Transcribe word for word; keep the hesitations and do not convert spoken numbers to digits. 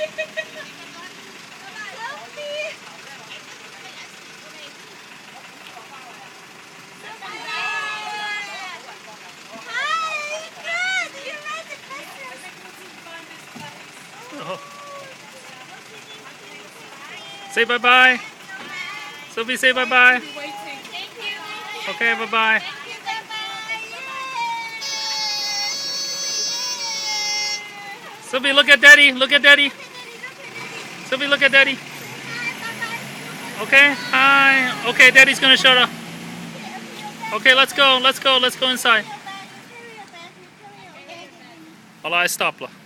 Oh. Say bye-bye. Sophie, say bye-bye. Okay, bye-bye. Sophie, look at Daddy. Look at Daddy. Sophie, look at Daddy. Okay, hi. Okay, Daddy's gonna shut up. Okay, let's go. Let's go. Let's go inside. 好啦，I stop 了。